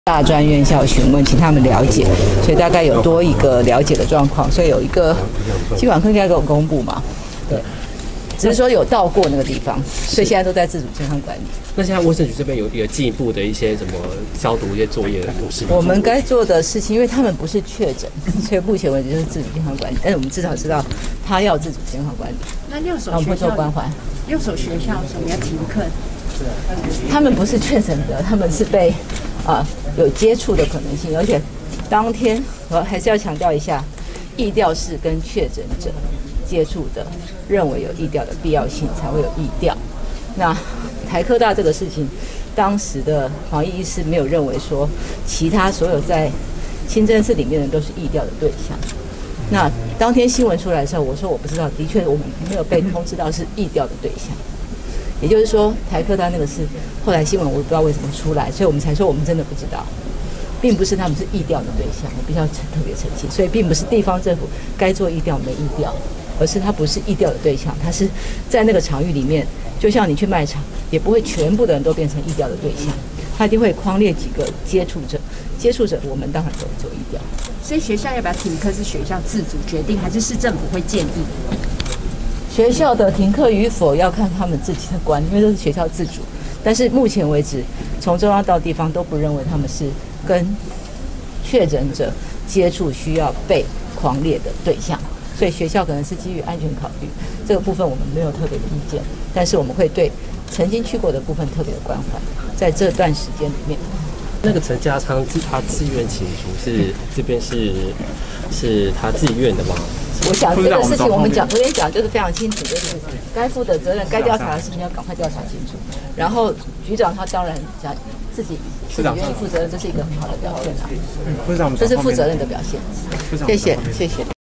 大专院校询问，请他们了解，所以大概有多一个了解的状况，所以有一个疾管科应该给我公布嘛，对，只是说有到过那个地方，所以现在都在自主健康管理。 那现在卫生局这边有进一步的一些什么消毒一些作业是我们该做的事情，因为他们不是确诊，所以目前为止就是自主健康管理，但是我们至少知道他要自主健康管理。 那6所我们会学校做关怀。 6所学校什么要停课？ 他们不是确诊者，他们是被有接触的可能性，而且当天我还是要强调一下，疫调是跟确诊者接触的，认为有疫调的必要性才会有疫调。那台科大这个事情，当时的防疫医师没有认为说其他所有在清真寺里面的人都是疫调的对象。那当天新闻出来的时候，我说我不知道，的确我们没有被通知到是疫调的对象。 也就是说，台科大那个是后来新闻我不知道为什么出来，所以我们才说我们真的不知道，并不是他们是疫调的对象，我必须要特别澄清。所以并不是地方政府该做疫调没疫调，而是它不是疫调的对象，它是在那个场域里面，就像你去卖场，也不会全部的人都变成疫调的对象，它一定会匡列几个接触者，接触者我们当然都会做疫调。 所以学校要不要停课是学校自主决定，还是市政府会建议？ 学校的停课与否要看他们自己的管理，因为都是学校自主。但是目前为止，从中央到地方都不认为他们是跟确诊者接触需要被匡列的对象，所以学校可能是基于安全考虑，这个部分我们没有特别的意见，但是我们会对曾经去过的部分特别的关怀，在这段时间里面。 那个陈家昌他自愿请除是这边是他自愿的吗？ 我想这个事情我们昨天讲就是非常清楚，就是该负的责任、该调查的事情要赶快调查清楚。然后局长他当然讲自己愿意负责任，这是一个很好的表现啊。这是负责任的表现。谢谢，谢谢。